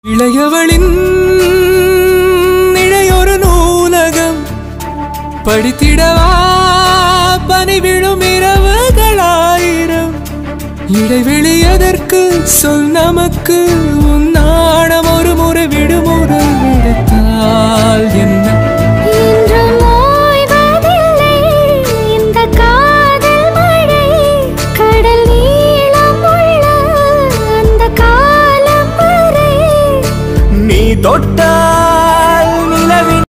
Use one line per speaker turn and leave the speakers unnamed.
இளையவளின் இடையொரு நூலகம் படித்திடவா பனி விழும் இரவுகளாயிரம் இடைவெளி எதற்கு சொல் நமக்கு உன் நாணம் ஒரு முறை விடுமுறை